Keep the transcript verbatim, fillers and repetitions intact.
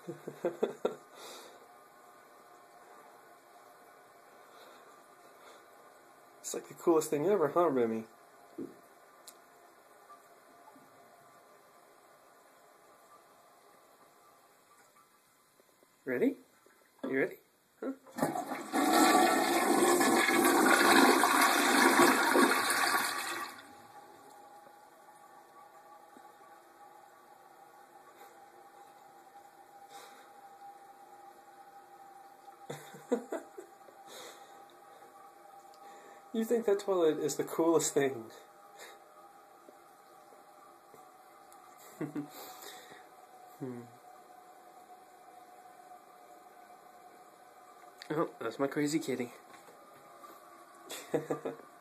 It's like the coolest thing ever, huh, Remy? Ready? You ready? Huh? You think that toilet is the coolest thing? hmm. Oh, that's my crazy kitty.